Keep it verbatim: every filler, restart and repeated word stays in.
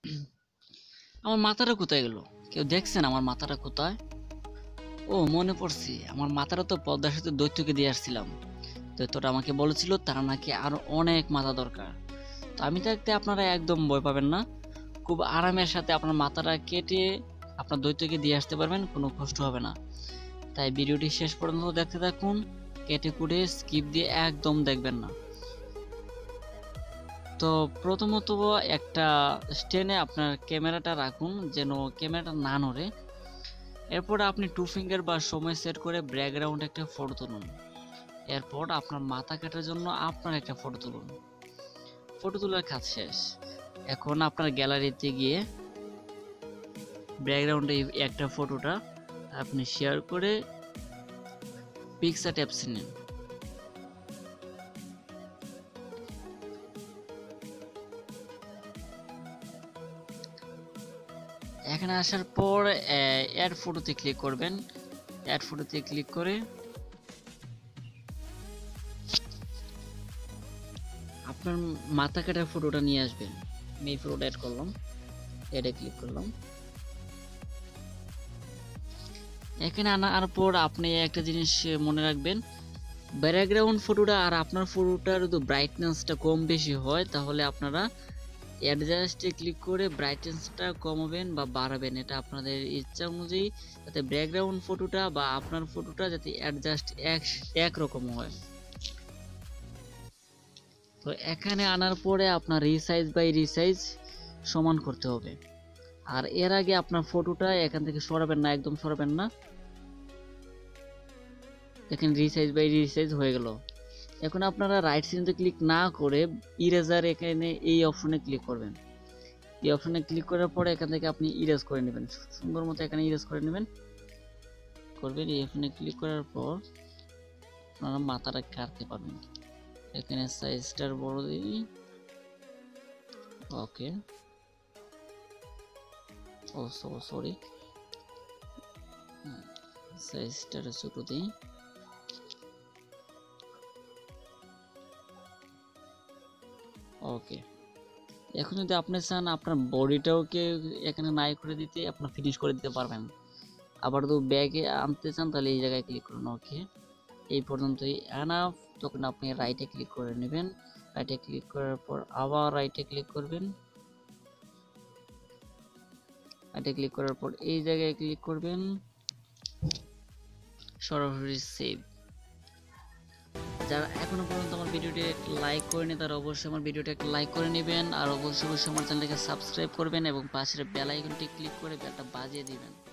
আমার মাথাটা কোথায় গেল? কেউ দেখছেন আমার মাথাটা কোথায়? ও মনে পড়ছি, আমার মাথাটা তো পদ্মার সাথে দৈত্যকে দিয়ে আসছিলাম। দৈত্যটা আমাকে বলেছিল তার নাকি আরো অনেক মাথা দরকার। তো আমি থাকতে আপনারা একদম ভয় পাবেন না, খুব আরামের সাথে আপনার মাথাটা কেটে আপনার দৈত্যকে দিয়ে আসতে পারবেন, কোনো কষ্ট হবে না। তাই ভিডিওটি শেষ পর্যন্ত দেখতে থাকুন, কেটে কুটে স্কিপ দিয়ে একদম দেখবেন না। তো প্রথমত একটা স্ট্যান্ডে আপনার ক্যামেরাটা রাখুন যেন ক্যামেরাটা না নড়ে। এরপর আপনি টু ফিঙ্গার বা সময় সেট করে ব্যাকগ্রাউন্ড একটা ফটো তুলুন। এরপর আপনার মাথা কাটার জন্য আপনার একটা ফটো তুলুন। ফটো তোলার কাজ শেষ। এখন আপনার গ্যালারিতে গিয়ে ব্যাকগ্রাউন্ডে একটা ফটোটা আপনি শেয়ার করে পিকচার ট্যাপস নিন। এখানে আসার পর অ্যাড ফটোতে ক্লিক করবেন। অ্যাড ফটোতে ক্লিক করে আপনার মাথা কাটার ফটোটা নিয়ে আসবেন। আমি এই ফটোটা অ্যাড করলাম, অ্যাডে ক্লিক করলাম। এখানে আনার পর আপনি একটা জিনিস মনে রাখবেন, ব্যাকগ্রাউন্ড ফটোটা আর আপনার ফটোটার যদি ব্রাইটনেসটা কম বেশি হয় তাহলে আপনারা অ্যাডজাস্টে ক্লিক করে ব্রাইটনেসটা কমাবেন বা বাড়াবেন, এটা আপনাদের ইচ্ছা অনুযায়ী, যাতে ব্যাকগ্রাউন্ড ফটোটা বা আপনার ফটোটা যাতে অ্যাডজাস্ট এক একরকম হয়। তো এখানে আনার পরে আপনার রিসাইজ বাই রিসাইজ সমান করতে হবে। আর এর আগে আপনার ফটোটা এখান থেকে সরাবেন না, একদম সরাবেন না। দেখেন রিসাইজ বাই রিসাইজ হয়ে গেল। এখন আপনারা রাইট সিনেতে ক্লিক না করে ইরেজার এখানে এই অপশনে ক্লিক করবেন। এই অপশনে ক্লিক করার পরে এখান থেকে আপনি ইরেজ করে নেবেন, সুন্দর মতো এখানে ইরেজ করে নেবেন করবেন। এই অপশনে ক্লিক করার পর আপনারা মাথাটা কাটতে পারবেন। এখানে সাইজটার বড় দিই, ওকে। ও সরি, সাইজটা ছোট দিই। ওকে, এখন যদি আপনি চান আপনার বডিটাওকে এখানে নাই করে দিতে, আপনার ফিনিশ করে দিতে পারবেন। আবার তো ব্যাগে আনতে চান তাহলে এই জায়গায় ক্লিক করুন। ওকে, এই পর্যন্তই এনাফ। তখন আপনি রাইটে ক্লিক করে নেবেন। রাইটে ক্লিক করার পর আবার রাইটে ক্লিক করবেন। রাইটে ক্লিক করার পর এই জায়গায় ক্লিক করবেন, সরাসরি সেভ। যারা এখনো পর্যন্ত আমার ভিডিওটি লাইক করেনি তারা অবশ্যই আমার ভিডিওটা একটা লাইক করে নেবেন, আর অবশ্যই অবশ্যই আমার চ্যানেলটাকে সাবস্ক্রাইব করবেন এবং পাশের বেল আইকনটি ক্লিক করে বেলটা বাজিয়ে দিবেন।